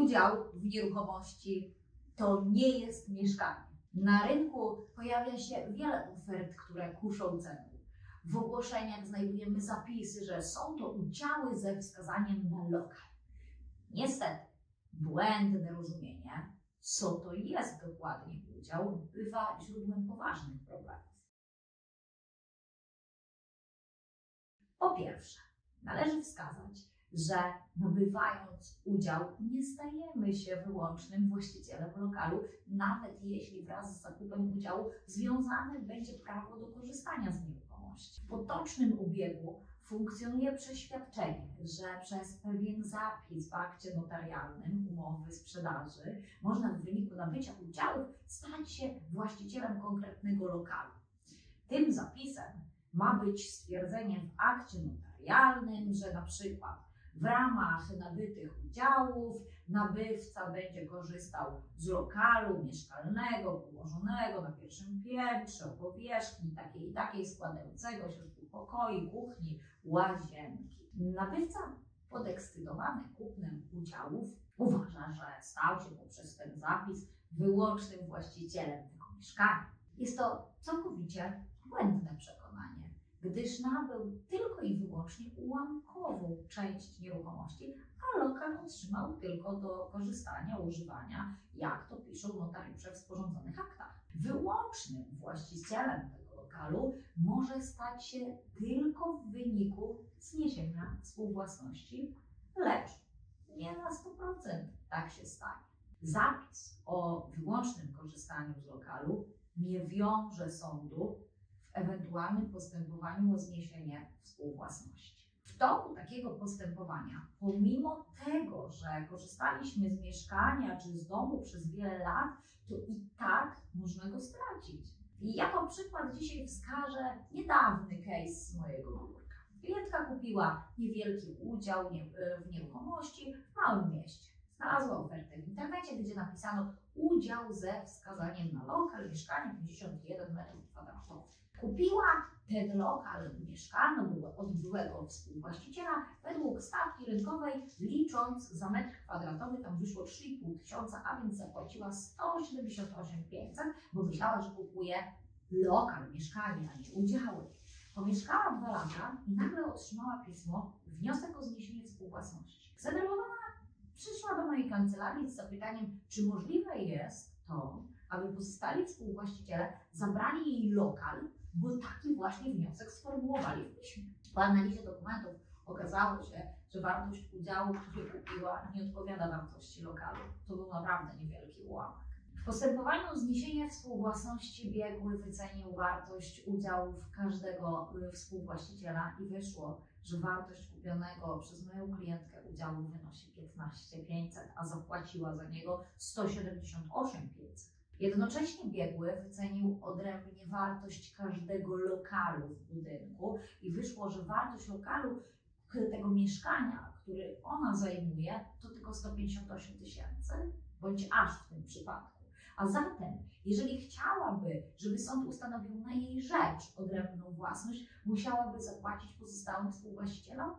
Udział w nieruchomości to nie jest mieszkanie. Na rynku pojawia się wiele ofert, które kuszą ceną. W ogłoszeniach znajdujemy zapisy, że są to udziały ze wskazaniem na lokal. Niestety, błędne rozumienie, co to jest dokładnie udział, bywa źródłem poważnych problemów. Po pierwsze, należy wskazać, że nabywając udział nie stajemy się wyłącznym właścicielem lokalu, nawet jeśli wraz z zakupem udziału związane będzie prawo do korzystania z nieruchomości. W potocznym obiegu funkcjonuje przeświadczenie, że przez pewien zapis w akcie notarialnym umowy sprzedaży można w wyniku nabycia udziałów stać się właścicielem konkretnego lokalu. Tym zapisem ma być stwierdzenie w akcie notarialnym, że na przykład w ramach nabytych udziałów nabywca będzie korzystał z lokalu mieszkalnego położonego na pierwszym piętrze o powierzchni takiej i takiej, składającego się z dwóch pokoi, kuchni, łazienki. Nabywca podekscytowany kupnem udziałów uważa, że stał się poprzez ten zapis wyłącznym właścicielem tego mieszkania. Jest to całkowicie błędne przekonanie, gdyż nabył tylko i wyłącznie ułamkową część nieruchomości, a lokal otrzymał tylko do korzystania, używania, jak to piszą notariusze w sporządzonych aktach. Wyłącznym właścicielem tego lokalu może stać się tylko w wyniku zniesienia współwłasności, lecz nie na 100% tak się stanie. Zapis o wyłącznym korzystaniu z lokalu nie wiąże sądu w ewentualnym postępowaniu o zniesienie współwłasności. W toku takiego postępowania, pomimo tego, że korzystaliśmy z mieszkania czy z domu przez wiele lat, to i tak można go stracić. I jako przykład dzisiaj wskażę niedawny case z mojego biurka. Klientka kupiła niewielki udział w nieruchomości w małym mieście. Znalazła ofertę w internecie, gdzie napisano udział ze wskazaniem na lokal, mieszkanie 51 m2. Kupiła ten lokal mieszkalny od byłego współwłaściciela według stawki rynkowej, licząc za metr kwadratowy, tam wyszło 3,5 tysiąca, a więc zapłaciła 178 500, bo myślała, że kupuje lokal, mieszkanie, a nie udziały. Pomieszkała 2 lata i nagle otrzymała pismo, wniosek o zniesienie współwłasności. Zdenerwowana przyszła do mojej kancelarii z zapytaniem, czy możliwe jest to, aby pozostali współwłaściciele zabrali jej lokal, bo taki właśnie wniosek sformułowali w piśmie. Po analizie dokumentów okazało się, że wartość udziału, który kupiła, nie odpowiada wartości lokalu. To był naprawdę niewielki ułamek. W postępowaniu o zniesienie współwłasności biegły wycenił wartość udziałów każdego współwłaściciela i wyszło, że wartość kupionego przez moją klientkę udziału wynosi 15 500, a zapłaciła za niego 178 500. Jednocześnie biegły wycenił odrębnie wartość każdego lokalu w budynku i wyszło, że wartość lokalu tego mieszkania, który ona zajmuje, to tylko 158 000, bądź aż w tym przypadku. A zatem, jeżeli chciałaby, żeby sąd ustanowił na jej rzecz odrębną własność, musiałaby zapłacić pozostałym współwłaścicielom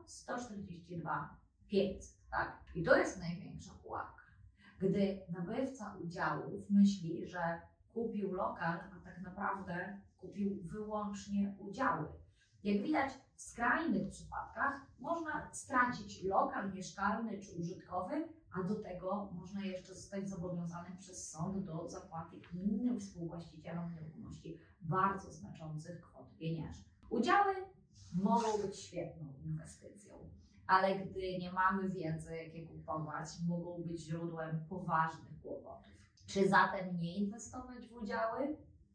142 500. Tak? I to jest największa pułapka. Gdy nabywca udziałów myśli, że kupił lokal, a tak naprawdę kupił wyłącznie udziały. Jak widać, w skrajnych przypadkach można stracić lokal mieszkalny czy użytkowy, a do tego można jeszcze zostać zobowiązanym przez sąd do zapłaty innym współwłaścicielom nieruchomości bardzo znaczących kwot pieniężnych. Udziały mogą być świetną inwestycją, ale gdy nie mamy wiedzy, jakie kupować, mogą być źródłem poważnych kłopotów. Czy zatem nie inwestować w udziały?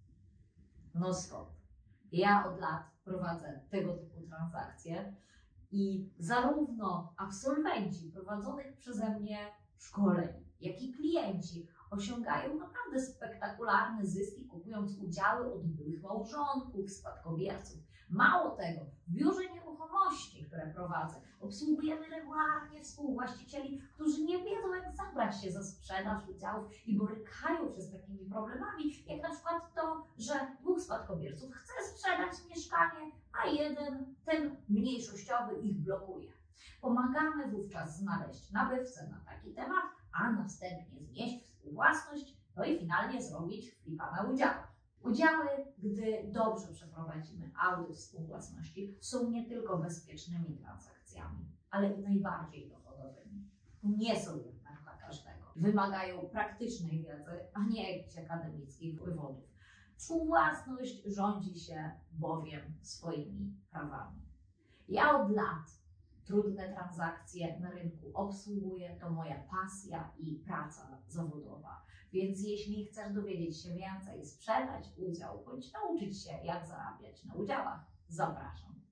No skąd? Ja od lat prowadzę tego typu transakcje i zarówno absolwenci prowadzonych przeze mnie szkoleń, jak i klienci osiągają naprawdę spektakularne zyski, kupując udziały od byłych małżonków, spadkobierców. Mało tego, w biurze nieruchomości, które prowadzę, obsługujemy regularnie współwłaścicieli, którzy nie wiedzą, jak zabrać się za sprzedaż udziałów i borykają się z takimi problemami, jak na przykład to, że 2 spadkobierców chce sprzedać mieszkanie, a jeden, ten mniejszościowy, ich blokuje. Pomagamy wówczas znaleźć nabywcę na taki temat, a następnie znieść współwłasność, no i finalnie zrobić flipa na udziałach. Udziały, gdy dobrze przeprowadzimy audyt współwłasności, są nie tylko bezpiecznymi transakcjami, ale i najbardziej dochodowymi. Nie są jednak dla każdego. Wymagają praktycznej wiedzy, a nie jakichś akademickich wywodów. Współwłasność rządzi się bowiem swoimi prawami. Ja od lat trudne transakcje na rynku obsługuję, to moja pasja i praca zawodowa. Więc jeśli chcesz dowiedzieć się więcej, sprzedać udział, bądź nauczyć się, jak zarabiać na udziałach, zapraszam.